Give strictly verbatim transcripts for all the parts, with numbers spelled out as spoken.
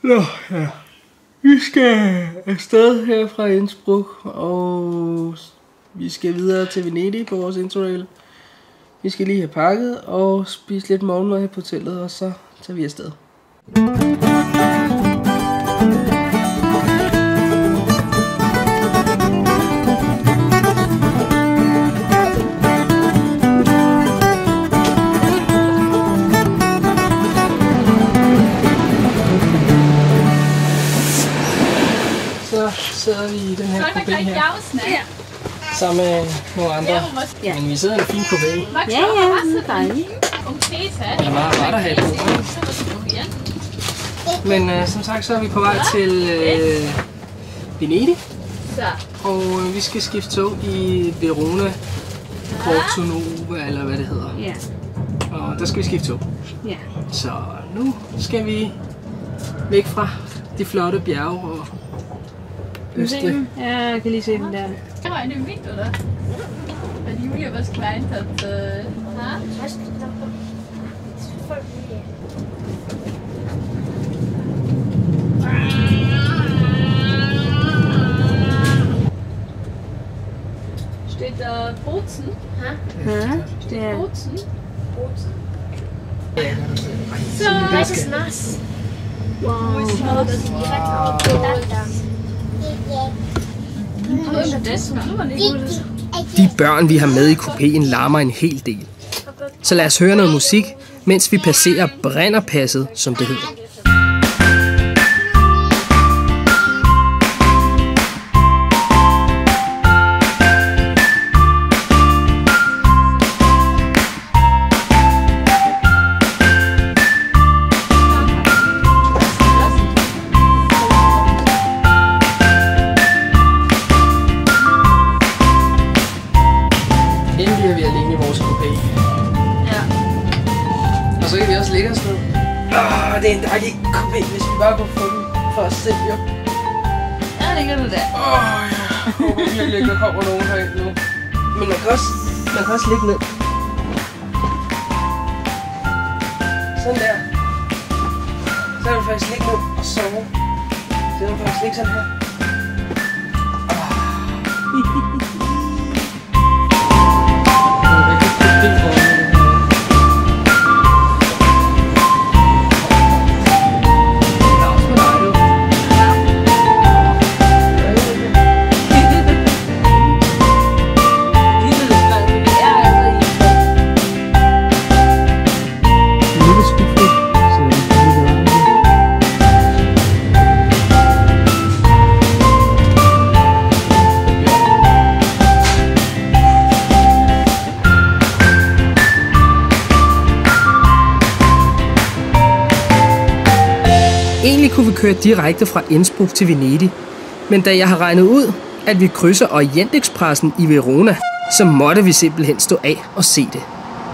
Nå, ja. Vi skal afsted her fra Innsbruck, og vi skal videre til Venedig på vores interrail. Vi skal lige have pakket og spise lidt morgenmad her på hotellet, og så tager vi afsted. Så sidder vi i den her kupé her, sammen med nogle andre. Ja. Men vi sidder i en fin kupé. Ja, ja, det er dejligt. Det er meget rart at have det. Men øh, som sagt, så er vi på vej til øh, Venedig. Og øh, vi skal skifte tog i Verona, Porto Nova, eller hvad det hedder. Ja. Og der skal vi skifte tog. Ja. Så nu skal vi væk fra de flotte bjerge og Østrig. Ja, jeg kan lige se den der. Det var en Wind, oder? Weil Julia was gemeint hat. Äh, ha? Was? Steht da Bozen? Ha? Det er... Bozen? Bozen. Så das ist nass. Wow. Ich glaube, das ist direkt auf der De børn, vi har med i kupéen, larmer en hel del. Så lad os høre noget musik, mens vi passerer Brennerpasset, som det hedder. Så kan vi også lægge os ned. Åh, det er en dejlig kupé, hvis vi bare kunne få den for os selv, jo. Ja, det gør du da. Åh, oh, ja. Jeg håber virkelig ikke, der kommer nogen herind nu. Men man kan også, man kan også ligge ned. Sådan der. Så kan du faktisk ligge ned og sove. Så kan du faktisk ligge sådan her. Egentlig kunne vi køre direkte fra Innsbruck til Venedig, men da jeg har regnet ud, at vi krydser Orientekspressen i Verona, så måtte vi simpelthen stå af og se det.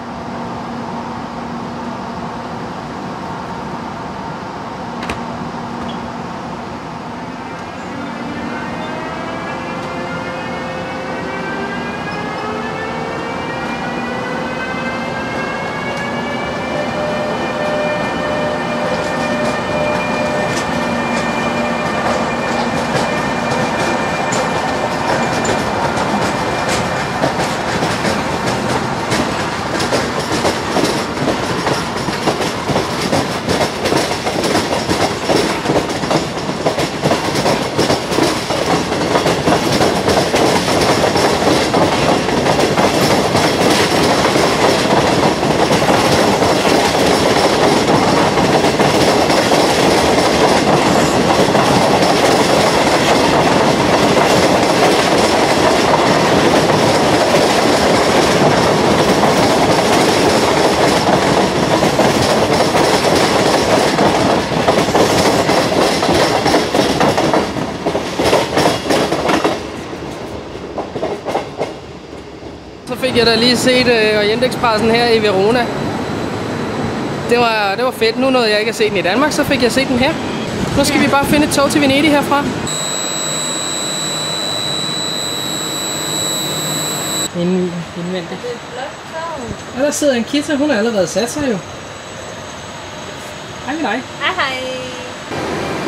Så fik jeg da lige set uh, Orientekspressen her i Verona. Det var, det var fedt. Nu nåede jeg ikke at se den i Danmark, så fik jeg set den her. Nu skal vi bare finde et tog til Venedig herfra. Indvendigt. Ja, der sidder en Kita, hun har allerede sat sig jo. Hej med dig. Hej hej.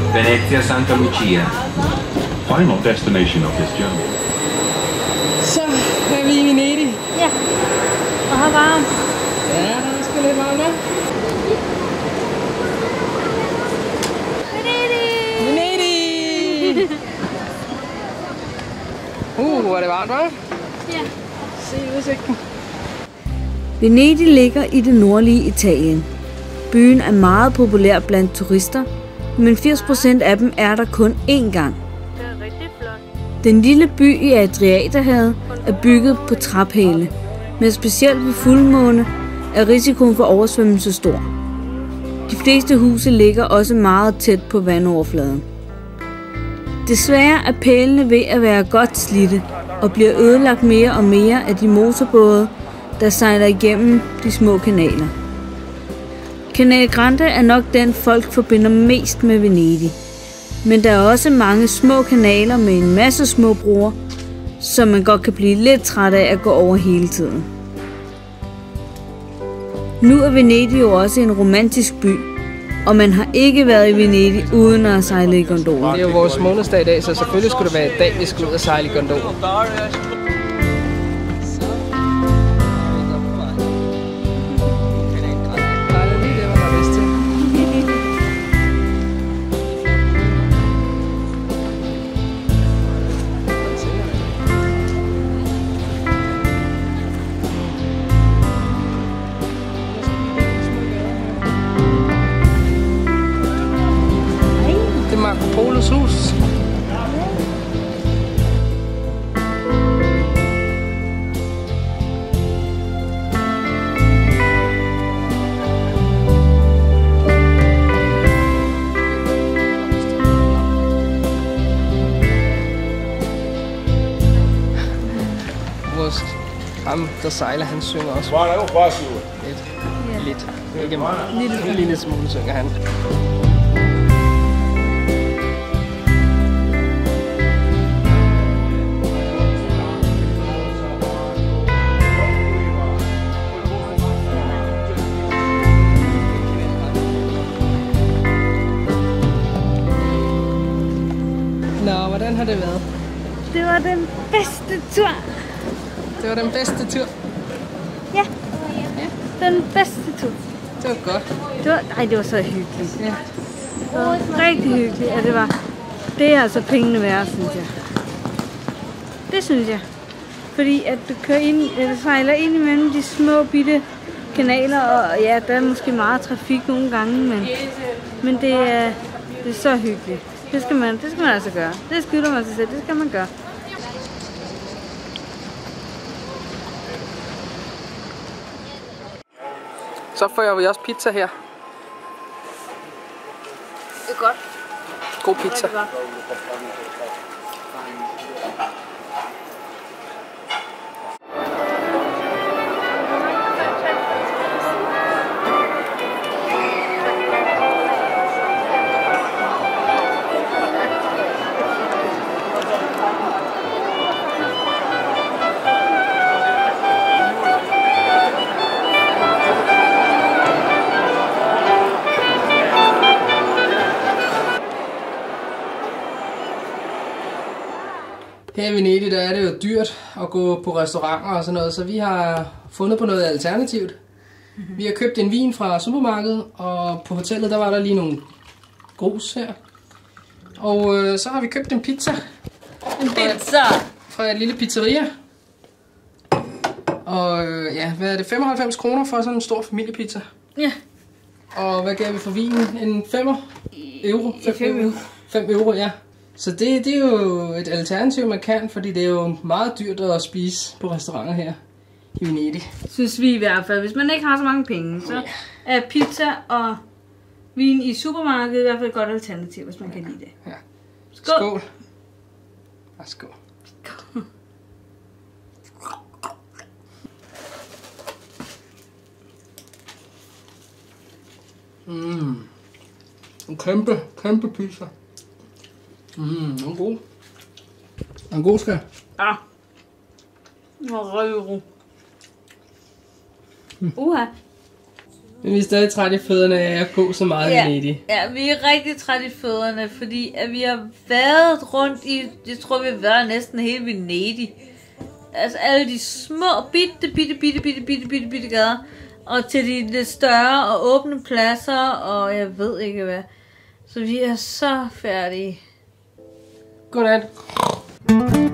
Venezia Santa Lucia. Final destination of this journey. Så er vi i Venedig. Ja. Og har varmt. Ja, der er sgu lidt varmt, hva'? Venedig! Uh, hvor er det varmt, hva'? Ja. Se udsigten. Venedig ligger i det nordlige Italien. Byen er meget populær blandt turister, men firs procent af dem er der kun én gang. Den lille by i Adriaterhavet er bygget på træpæle, men specielt ved fuldmåne er risikoen for oversvømmelse stor. De fleste huse ligger også meget tæt på vandoverfladen. Desværre er pælene ved at være godt slidte og bliver ødelagt mere og mere af de motorbåde, der sejler igennem de små kanaler. Canal Grande er nok den, folk forbinder mest med Venedig. Men der er også mange små kanaler med en masse små broer, som man godt kan blive lidt træt af at gå over hele tiden. Nu er Venedig jo også en romantisk by, og man har ikke været i Venedig uden at sejle i gondolen. Det er jo vores månedsdag i dag, så selvfølgelig skulle det være i dag, vi skulle ud og sejle i gondolen. Marco Polos hus. Vores ham, der sejler, han synger også. Lidt. Lidt. Ikke meget. Lille, lille smule synger han. Nå, hvordan har det været? Det var den bedste tur. Det var den bedste tur. Ja, den bedste tur. Det var godt. Det var, ej, det var så hyggeligt. Ja. Det var rigtig hyggeligt, og det var, det er altså pengene værd, synes jeg. Det synes jeg. Fordi at du kører ind, eller sejler ind imellem de små bitte kanaler, og ja, der er måske meget trafik nogle gange, men, men det, er, det er så hyggeligt. Det skal man, det skal man altså gøre. Det skylder man sig selv, det skal man gøre. Så får jeg også pizza her. Det er godt. God pizza. Her i Venedig, der er det jo dyrt at gå på restauranter og sådan noget, så vi har fundet på noget alternativt. Vi har købt en vin fra supermarkedet, og på hotellet, der var der lige nogle grus her. Og øh, så har vi købt en pizza. En pizza! Fra et lille pizzeria. Og øh, ja, hvad er det? femoghalvfems kroner for sådan en stor familiepizza. Ja. Og hvad gav vi for vinen? En femmer? Euro? fem euro. fem euro, ja. Så det, det er jo et alternativ, man kan, fordi det er jo meget dyrt at spise på restauranter her i Venedig. Synes vi i hvert fald. Hvis man ikke har så mange penge, så er pizza og vin i supermarkedet i hvert fald et godt alternativ, hvis man kan lide det. Ja. Skål! Skål! Ja, skål. Mm. En kæmpe, kæmpe pizza. Mm, den er god. Den er god, skal. Ja. Og røvro. Mm. Uha. Men vi er stadig trætte i fødderne af at gå så meget Ja. i Venedig. Ja, vi er rigtig trætte i fødderne, fordi at vi har været rundt i, jeg tror vi har været næsten hele Venedig. Altså alle de små, bitte, bitte, bitte, bitte, bitte, bitte, bitte gader. Og til de lidt større og åbne pladser, og jeg ved ikke hvad. Så vi er så færdige. Godnat.